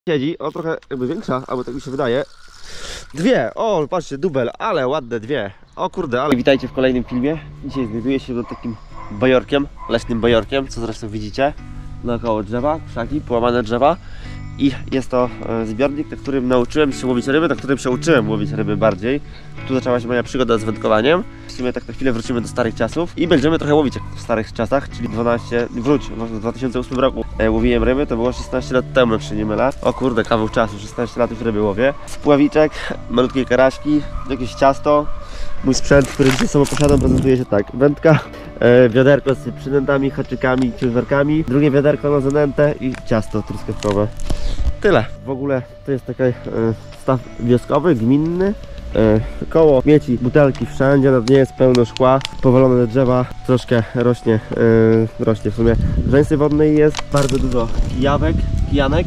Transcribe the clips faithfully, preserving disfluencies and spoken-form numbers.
siedzi, o trochę jakby większa, albo tak mi się wydaje. Dwie, o patrzcie, dubel, ale ładne dwie. O kurde, ale witajcie w kolejnym filmie. Dzisiaj znajduję się pod takim bajorkiem, leśnym bajorkiem, co zresztą widzicie. Naokoło drzewa, krzaki, połamane drzewa. I jest to zbiornik, na którym nauczyłem się łowić ryby, na którym się uczyłem łowić ryby bardziej. Tu zaczęła się moja przygoda z wędkowaniem. W sumie tak na chwilę wrócimy do starych czasów i będziemy trochę łowić jak w starych czasach, czyli dwanaście, wróć, może w dwa tysiące ósmym roku e, łowiłem ryby, to było szesnaście lat temu, jak się nie mylę. O kurde, kawał czasu, szesnaście lat już ryby łowię. Spławiczek, malutkie karaśki, jakieś ciasto. Mój sprzęt, który dzisiaj sobą posiadam, prezentuje się tak. Wędka, e, wiaderko z przynętami, haczykami, ciężarkami, drugie wiaderko na zanętę i ciasto truskawkowe. Tyle. W ogóle to jest taki e, staw wioskowy, gminny. E, koło śmieci, butelki wszędzie, na dnie jest pełno szkła, powalone drzewa, troszkę rośnie, e, rośnie w sumie rzęsy wodnej, jest bardzo dużo kijawek, kijanek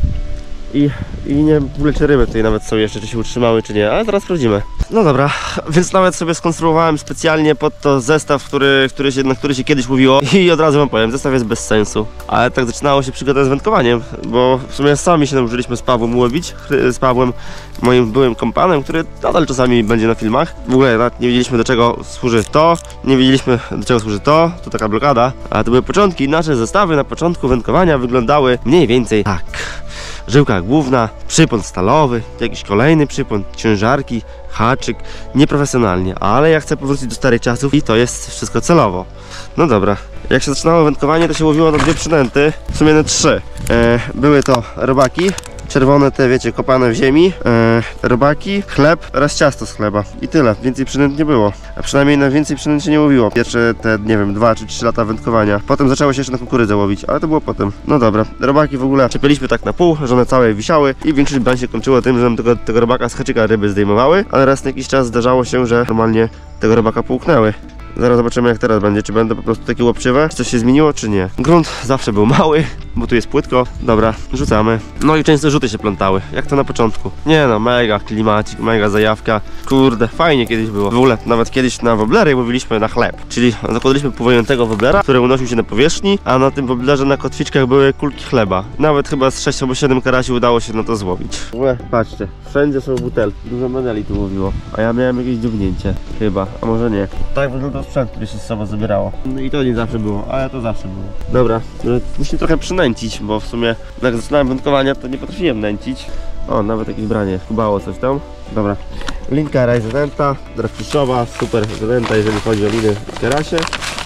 i, i nie wiem w ogóle czy ryby tutaj nawet są jeszcze, czy się utrzymały czy nie, ale zaraz sprawdzimy. No dobra, więc nawet sobie skonstruowałem specjalnie pod to zestaw, który, który się, na który się kiedyś mówiło i od razu wam powiem, zestaw jest bez sensu. Ale tak zaczynało się przygoda z wędkowaniem, bo w sumie sami się nauczyliśmy z Pawłem łowić, z Pawłem, moim byłym kompanem, który nadal czasami będzie na filmach. W ogóle nawet nie wiedzieliśmy do czego służy to, nie wiedzieliśmy do czego służy to, to taka blokada. A to były początki, nasze zestawy na początku wędkowania wyglądały mniej więcej tak. Żyłka główna, przypon stalowy, jakiś kolejny przypon, ciężarki, haczyk, nieprofesjonalnie, ale ja chcę powrócić do starych czasów i to jest wszystko celowo. No dobra, jak się zaczynało wędkowanie, to się łowiło na dwie przynęty, w sumie na trzy. E, były to robaki, czerwone te wiecie, kopane w ziemi, e, robaki, chleb oraz ciasto z chleba i tyle, więcej przynęt nie było, a przynajmniej na więcej przynęt się nie łowiło pierwsze te, nie wiem, dwa czy trzy lata wędkowania. Potem zaczęło się jeszcze na kukurydzę łowić, ale to było potem. No dobra, robaki w ogóle czepialiśmy tak na pół, że one całe wisiały i większość bań się kończyło tym, że nam tego, tego robaka z haczyka ryby zdejmowały, ale raz na jakiś czas zdarzało się, że normalnie tego robaka połknęły. Zaraz zobaczymy jak teraz będzie, czy będą po prostu takie łapczywe, czy coś się zmieniło, czy nie. Grunt zawsze był mały, bo tu jest płytko. Dobra, rzucamy. No i często rzuty się plątały, jak to na początku. Nie no, mega klimacik, mega zajawka. Kurde, fajnie kiedyś było. W ogóle nawet kiedyś na woblery łowiliśmy na chleb. Czyli zakładaliśmy powojętego woblera, który unosił się na powierzchni, a na tym woblerze na kotwiczkach były kulki chleba. Nawet chyba z sześć albo siedem karasi udało się na to złowić. W ogóle, patrzcie, wszędzie są butelki. Dużo meneli tu łowiło. A ja miałem jakieś dziubnięcie. Chyba, a może nie. Tak wygląda sprzęt, który się z sobą zabierało. No i to nie zawsze było, ale to zawsze było. Dobra, musimy trochę przynęcić, bo w sumie jak zaczynałem wędkowania, to nie potrafiłem nęcić. O, nawet jakieś branie, kubało coś tam. Dobra, linka raj zanęta, draftiszowa, super zanęta, jeżeli chodzi o liny w karasie.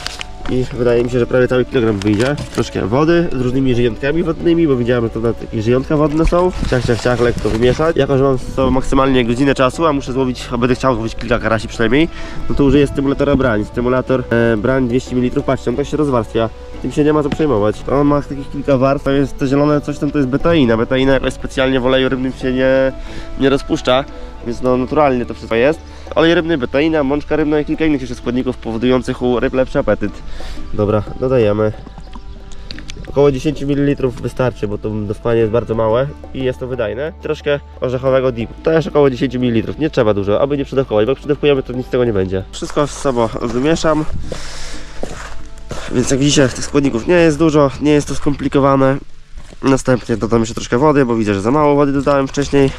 I wydaje mi się, że prawie cały kilogram wyjdzie. Troszkę wody z różnymi żyjątkami wodnymi, bo widziałem, że to nawet jakieś żyjątka wodne są. Ciach, ciach, ciach, lekko wymieszać. Jako, że mam to maksymalnie godzinę czasu, a muszę złowić, a będę chciał złowić kilka karasi przynajmniej, no to użyję stymulatora brań. Stymulator e, brań dwieście mililitrów, patrzcie, on tak się rozwarstwia. Tym się nie ma co przejmować. On ma takich kilka warstw, to jest to zielone coś tam, to jest betaina. Betaina jakoś specjalnie w oleju rybnym się nie, nie rozpuszcza, więc no naturalnie to wszystko jest. Olej rybny, betaina, mączka rybna i kilka innych jeszcze składników powodujących u ryb lepszy apetyt. Dobra, dodajemy. Około dziesięć mililitrów wystarczy, bo to dosłownie jest bardzo małe i jest to wydajne. Troszkę orzechowego dipu. Też około dziesięć mililitrów. Nie trzeba dużo, aby nie przydawkować, bo jak przydawkujemy, to nic z tego nie będzie. Wszystko z sobą wymieszam. Więc jak widzicie, tych składników nie jest dużo, nie jest to skomplikowane. Następnie dodam jeszcze troszkę wody, bo widzę, że za mało wody dodałem wcześniej.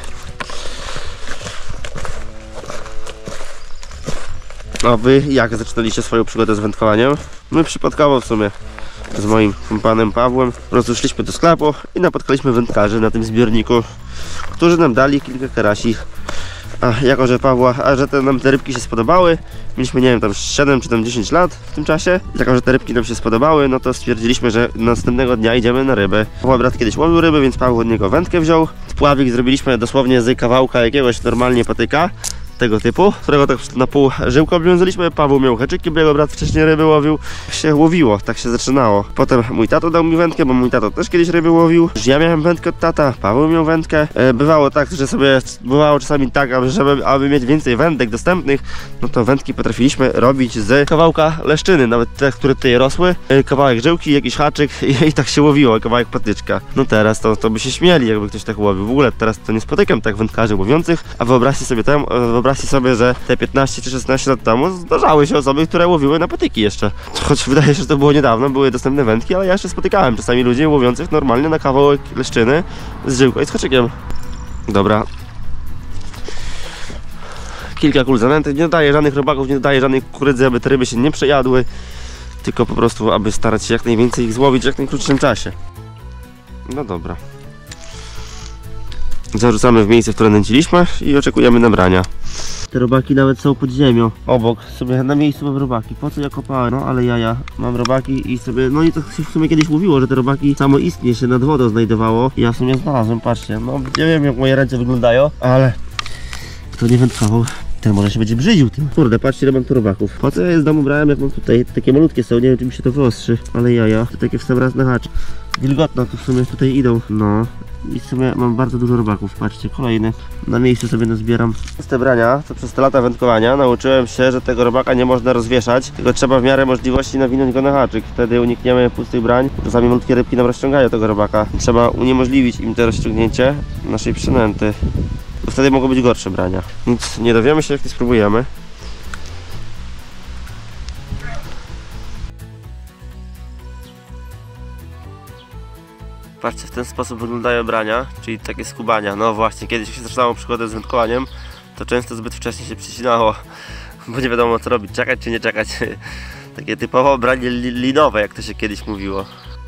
A wy jak zaczynaliście swoją przygodę z wędkowaniem? My przypadkowo w sumie z moim kompanem Pawłem rozeszliśmy do sklepu i napotkaliśmy wędkarzy na tym zbiorniku, którzy nam dali kilka karasi. A jako, że Pawła, a że te, nam te rybki się spodobały, mieliśmy nie wiem tam siedem czy tam dziesięć lat w tym czasie, jako, że te rybki nam się spodobały, no to stwierdziliśmy, że następnego dnia idziemy na ryby. Pawła brat kiedyś łowił ryby, więc Paweł od niego wędkę wziął. Spławik zrobiliśmy dosłownie z kawałka jakiegoś normalnie patyka tego typu, którego tak na pół żyłkę obwiązaliśmy. Paweł miał haczyki, bo jego brat wcześniej ryby łowił. Się łowiło, tak się zaczynało. Potem mój tato dał mi wędkę, bo mój tato też kiedyś ryby łowił. Ja miałem wędkę od tata, Paweł miał wędkę. E, bywało tak, że sobie, bywało czasami tak, żeby, aby mieć więcej wędek dostępnych, no to wędki potrafiliśmy robić z kawałka leszczyny, nawet te, które tutaj rosły. E, kawałek żyłki, jakiś haczyk i, i tak się łowiło, kawałek patyczka. No teraz to, to by się śmieli, jakby ktoś tak łowił. W ogóle teraz to nie spotykam tak wędkarzy łowiących, a wyobraźcie sobie tam, wyobraźcie wyobraźcie sobie, że te piętnaście czy szesnaście lat temu zdarzały się osoby, które łowiły na patyki jeszcze. Choć wydaje się, że to było niedawno, były dostępne wędki, ale ja jeszcze spotykałem czasami ludzi łowiących normalnie na kawałek leszczyny z żyłką i z haczykiem. Dobra. Kilka kul zanęty, nie dodaję żadnych robaków, nie dodaję żadnej kukurydzy, aby te ryby się nie przejadły, tylko po prostu, aby starać się jak najwięcej ich złowić w jak najkrótszym czasie. No dobra. Zarzucamy w miejsce, w które nęciliśmy i oczekujemy nabrania. Te robaki nawet są pod ziemią. Obok sobie na miejscu mam robaki. Po co ja kopałem? No ale jaja. Mam robaki i sobie... No i to się w sumie kiedyś mówiło, że te robaki samoistnie się nad wodą znajdowało. I ja w sumie znalazłem, patrzcie. No nie wiem jak moje ręce wyglądają, ale... Kto nie wędkował, ten może się będzie brzydził tym. Kurde, patrzcie, ile mam tu robaków. Po co ja je z domu brałem, jak mam tutaj? Takie malutkie są, nie wiem czy mi się to wyostrzy. Ale jaja. To takie w sam raz na hacz. Wilgotno tu w sumie tutaj idą. No. I w sumie mam bardzo dużo robaków, patrzcie, kolejny. Na miejscu sobie nazbieram. Z te brania, co przez te lata wędkowania nauczyłem się, że tego robaka nie można rozwieszać, tylko trzeba w miarę możliwości nawinąć go na haczyk. Wtedy unikniemy pustych brań. Czasami malutkie rybki nam rozciągają tego robaka. Trzeba uniemożliwić im to rozciągnięcie naszej przynęty. Bo wtedy mogą być gorsze brania. Nic nie dowiemy się, jak nie spróbujemy. Patrzcie, w ten sposób wyglądają brania, czyli takie skubania. No właśnie, kiedyś jak się zaczynało przygodę z wędkowaniem, to często zbyt wcześnie się przycinało, bo nie wiadomo co robić, czekać czy nie czekać. Takie typowo branie li linowe, jak to się kiedyś mówiło.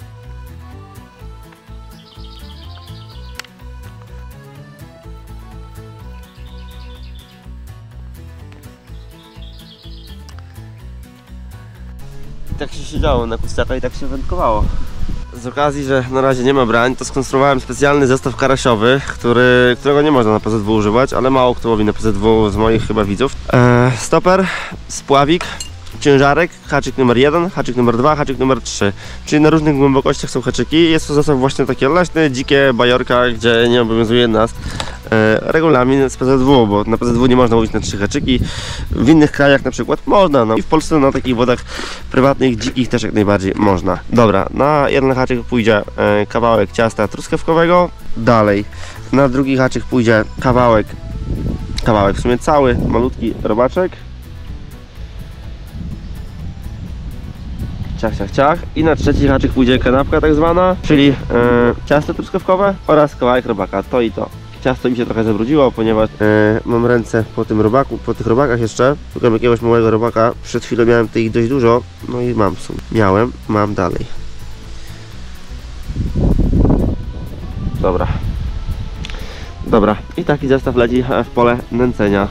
I tak się siedziało na kuciaka i tak się wędkowało. Z okazji, że na razie nie ma brań, to skonstruowałem specjalny zestaw karasiowy, który, którego nie można na P Z W używać, ale mało kto łowi na P Z W z moich chyba widzów. Eee, stoper, spławik, ciężarek, haczyk numer jeden, haczyk numer dwa, haczyk numer trzy. Czyli na różnych głębokościach są haczyki. Jest to zestaw właśnie takie leśne, dzikie, bajorka, gdzie nie obowiązuje nas e, regulamin z P Z W, bo na P Z W nie można łowić na trzy haczyki. W innych krajach na przykład można, no i w Polsce na takich wodach prywatnych, dzikich też jak najbardziej można. Dobra, na jeden haczyk pójdzie e, kawałek ciasta truskawkowego. Dalej, na drugi haczyk pójdzie kawałek, kawałek w sumie cały, malutki robaczek. Ciach, ciach, ciach. I na trzeci haczyk pójdzie kanapka tak zwana, czyli e, ciasto truskawkowe oraz kawałek robaka, to i to. Ciasto mi się trochę zabrudziło, ponieważ e, mam ręce po tym robaku, po tych robakach jeszcze. Szukam jakiegoś małego robaka, przed chwilą miałem tych dość dużo, no i mam, są. Miałem, mam dalej. Dobra. Dobra, i taki zestaw leci w pole nęcenia.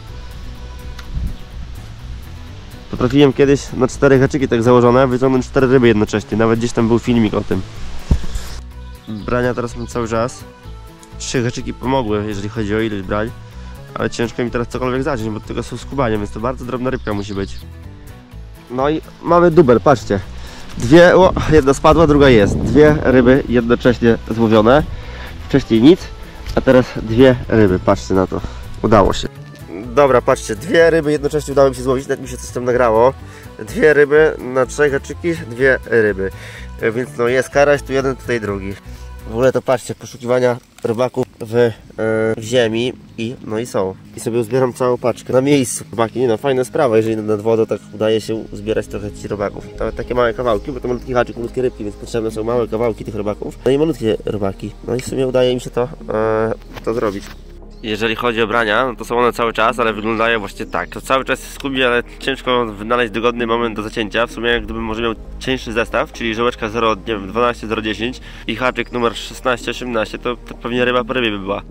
Potrafiłem kiedyś na cztery haczyki tak założone wyciągnąć cztery ryby jednocześnie, nawet gdzieś tam był filmik o tym. Brania teraz mam cały czas. Trzy haczyki pomogły, jeżeli chodzi o ilość brań, ale ciężko mi teraz cokolwiek zacząć, bo tylko są skubania, więc to bardzo drobna rybka musi być. No i mamy dubel, patrzcie. Dwie, o, jedna spadła, druga jest. Dwie ryby jednocześnie złowione. Wcześniej nic, a teraz dwie ryby, patrzcie na to. Udało się. Dobra, patrzcie, dwie ryby jednocześnie udało mi się złowić, nawet mi się coś tam nagrało. Dwie ryby na trzech haczyki, dwie ryby. Więc no jest karaś, tu jeden, tutaj drugi. W ogóle to patrzcie, poszukiwania robaków w, yy, w ziemi i no i są. I sobie uzbieram całą paczkę na miejscu. Robaki, no fajna sprawa, jeżeli nad wodą tak udaje się uzbierać trochę ci robaków. Nawet takie małe kawałki, bo to malutki haczyk, malutkie rybki, więc potrzebne są małe kawałki tych robaków. No i malutkie robaki. No i w sumie udaje mi się to, yy, to zrobić. Jeżeli chodzi o brania, no to są one cały czas, ale wyglądają właśnie tak. To cały czas jest skubi, ale ciężko wynaleźć dogodny moment do zacięcia. W sumie gdybym może miał cieńszy zestaw, czyli żołeczka zero, nie wiem, dwanaście zero dziesięć i haczyk numer szesnaście osiemnaście, to, to pewnie ryba po rybie by była.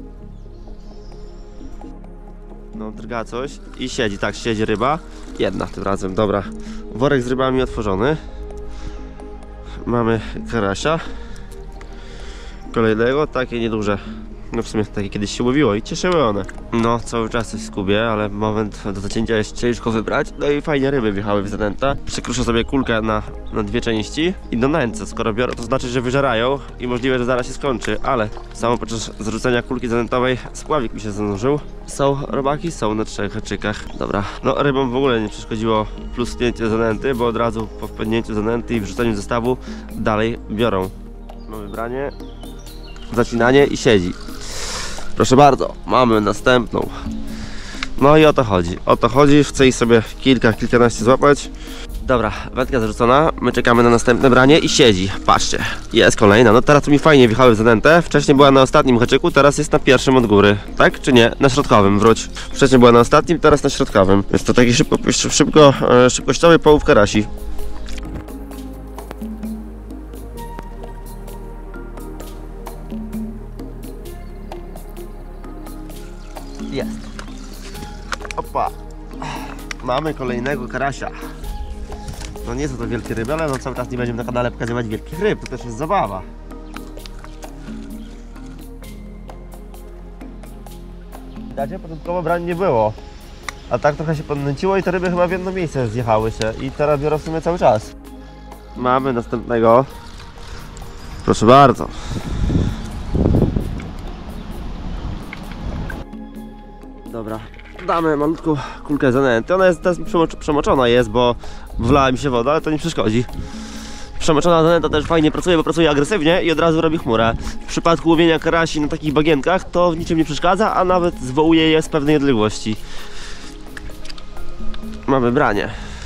No drga coś i siedzi, tak, siedzi ryba. Jedna tym razem, dobra. Worek z rybami otworzony. Mamy karasia. Kolejnego, takie nieduże. No w sumie takie kiedyś się łowiło i cieszyły one. No cały czas coś skubię, ale moment do zacięcia jest ciężko wybrać. No i fajnie ryby wjechały w zanęta. Przekruszę sobie kulkę na, na dwie części i do nęcę. Skoro biorę, to znaczy, że wyżerają i możliwe, że zaraz się skończy, ale samo podczas zrzucenia kulki zanętowej spławik mi się zanurzył. Są robaki, są na trzech haczykach. Dobra, no rybom w ogóle nie przeszkodziło plusknięcie zanęty, bo od razu po wpędnięciu zanęty i wrzuceniu zestawu dalej biorą. Mamy branie, zacinanie i siedzi. Proszę bardzo, mamy następną. No i o to chodzi, o to chodzi, chcę ich sobie kilka, kilkanaście złapać. Dobra, wędka zarzucona, my czekamy na następne branie i siedzi, patrzcie, jest kolejna. No teraz tu mi fajnie wjechały w zanętę, wcześniej była na ostatnim haczyku, teraz jest na pierwszym od góry, tak czy nie? Na środkowym, wróć. Wcześniej była na ostatnim, teraz na środkowym. Jest to taki szybko, szybko, szybkościowy połów karasi. Jest. Opa. Mamy kolejnego karasia. No nie są to wielkie ryby, ale no cały czas nie będziemy na kanale pokazywać wielkich ryb, to też jest zabawa. Widzicie, początkowo brań nie było. A tak trochę się podnęciło i te ryby chyba w jedno miejsce zjechały się i teraz biorą w sumie cały czas. Mamy następnego. Proszę bardzo. Dobra, damy malutką kulkę zanęty. Ona jest teraz przemoczona jest, bo wlała mi się woda, ale to nie przeszkodzi. Przemoczona zanęta też fajnie pracuje, bo pracuje agresywnie i od razu robi chmurę. W przypadku łowienia karasi na takich bagienkach to w niczym nie przeszkadza, a nawet zwołuje je z pewnej odległości. Mamy branie.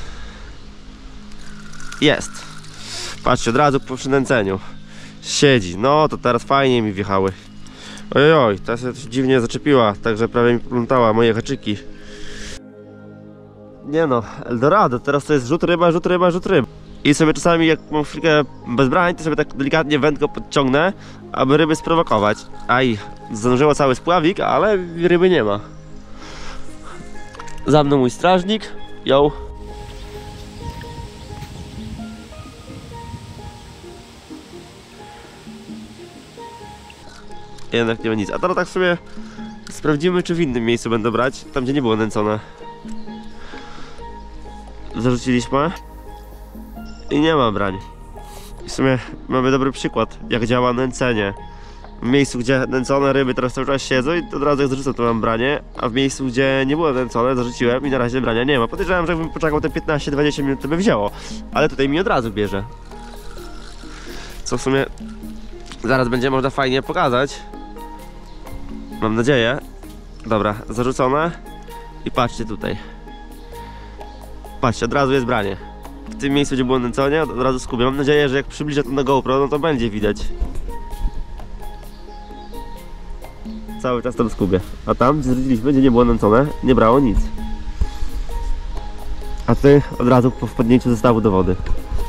Jest. Patrzcie, od razu po przynęceniu. Siedzi. No to teraz fajnie mi wjechały. Ojoj, ta się dziwnie zaczepiła, także prawie mi poplątała moje haczyki. Nie no, Eldorado, teraz to jest rzut ryba, rzut ryba, rzut ryba. I sobie czasami jak mam chwilkę bez brań, to sobie tak delikatnie wędko podciągnę, aby ryby sprowokować. Aj, zanurzyło cały spławik, ale ryby nie ma. Za mną mój strażnik, ją. Jednak nie ma nic. A teraz tak sobie sprawdzimy, czy w innym miejscu będę brać, tam gdzie nie było nęcone. Zarzuciliśmy i nie ma brań. W sumie mamy dobry przykład, jak działa nęcenie. W miejscu, gdzie nęcone ryby teraz cały czas siedzą i od razu jak zarzucam, to mam branie, a w miejscu, gdzie nie było nęcone, zarzuciłem i na razie brania nie ma. Podejrzewam, że jakbym poczekał te piętnaście dwadzieścia minut, to by wzięło, ale tutaj mi od razu bierze. Co w sumie zaraz będzie można fajnie pokazać. Mam nadzieję. Dobra, zarzucone i patrzcie tutaj. Patrzcie, od razu jest branie. W tym miejscu, gdzie było nęcone, od razu skubię. Mam nadzieję, że jak przybliżę to na GoPro, no to będzie widać. Cały czas tam skubię. A tam, gdzie zwiedziliśmy, gdzie nie było nęcone, nie brało nic. A tutaj od razu po wpadnięciu zestawu do wody.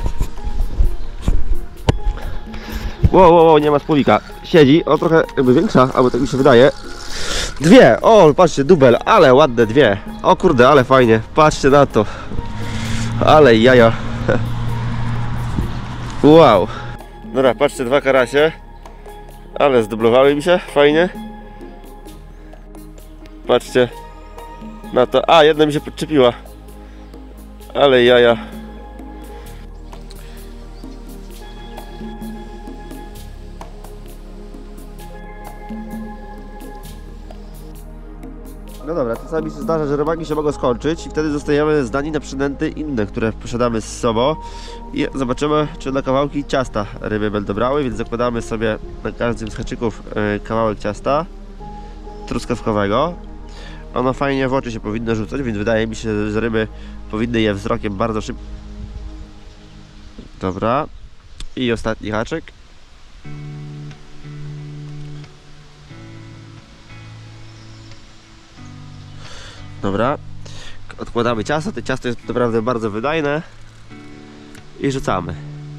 Wow, wow, wow, nie ma spławika. Siedzi, o trochę jakby większa, albo tak mi się wydaje. Dwie, o patrzcie, dubel, ale ładne dwie. O kurde, ale fajnie, patrzcie na to. Ale jaja. Wow. Dobra, patrzcie, dwa karasie. Ale zdublowały mi się, fajnie. Patrzcie na to, a jedna mi się podczepiła. Ale jaja. No dobra, czasami się zdarza, że rybaki się mogą skończyć i wtedy zostajemy zdani na przynęty inne, które posiadamy z sobą i zobaczymy, czy na kawałki ciasta ryby będą brały, więc zakładamy sobie na każdym z haczyków kawałek ciasta truskawkowego. Ono fajnie w oczy się powinno rzucać, więc wydaje mi się, że ryby powinny je wzrokiem bardzo szybko. Dobra. I ostatni haczyk. Dobra. Odkładamy ciasto. To ciasto jest naprawdę bardzo wydajne. I rzucamy.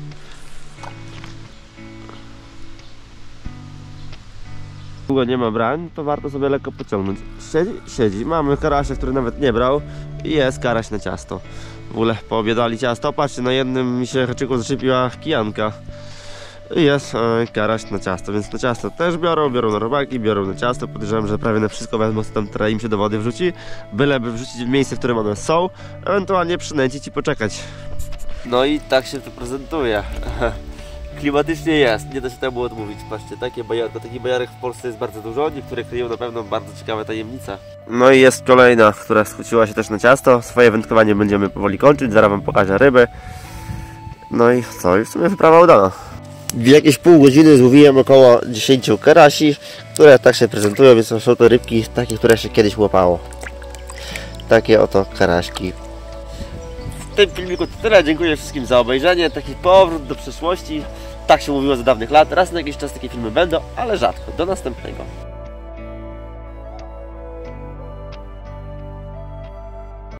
Długo nie ma brań, to warto sobie lekko pociągnąć. Siedzi? Siedzi. Mamy karasia, który nawet nie brał i jest karaś na ciasto. W ogóle poobiadali ciasto. Patrzcie, na jednym mi się haczyku zaczepiła kijanka. I jest e, karaś na ciasto, więc na ciasto też biorą, biorą na robaki, biorą na ciasto. Podejrzewam, że prawie na wszystko wezmą, co tam teraz im się do wody wrzuci. Byleby wrzucić w miejsce, w którym one są, ewentualnie przynęcić i poczekać. No i tak się to prezentuje. Klimatycznie jest, nie da się temu odmówić. Patrzcie, takie bajarko, takich bajarek w Polsce jest bardzo dużo, niektóre kryją na pewno bardzo ciekawe tajemnice. No i jest kolejna, która skusiła się też na ciasto. Swoje wędkowanie będziemy powoli kończyć, zaraz wam pokażę ryby. No i co, i w sumie wyprawa udana. W jakieś pół godziny złowiłem około dziesięciu karasi, które tak się prezentują, więc są to rybki takie, które się kiedyś łapało. takie oto karaśki. W tym filmiku to tyle. Dziękuję wszystkim za obejrzenie. Taki powrót do przeszłości. Tak się mówiło za dawnych lat. Raz na jakiś czas takie filmy będą, ale rzadko. Do następnego.